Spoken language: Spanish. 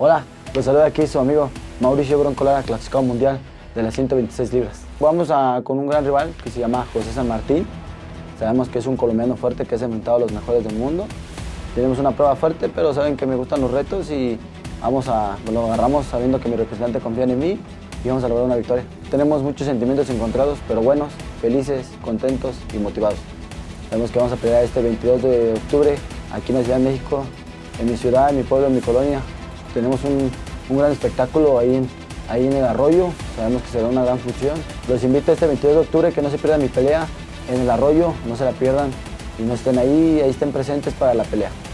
Hola, los saluda aquí su amigo Mauricio Broncolara, clasificado mundial de las 126 libras. Vamos con un gran rival que se llama José San Martín. Sabemos que es un colombiano fuerte que se ha enfrentado a los mejores del mundo. Tenemos una prueba fuerte, pero saben que me gustan los retos y lo agarramos sabiendo que mi representante confía en mí y vamos a lograr una victoria. Tenemos muchos sentimientos encontrados, pero buenos, felices, contentos y motivados. Sabemos que vamos a pelear este 22 de octubre aquí en la Ciudad de México, en mi ciudad, en mi pueblo, en mi colonia. Tenemos un gran espectáculo ahí en el Arroyo, sabemos que será una gran función. Los invito este 22 de octubre que no se pierdan mi pelea en el Arroyo, no se la pierdan y no estén ahí estén presentes para la pelea.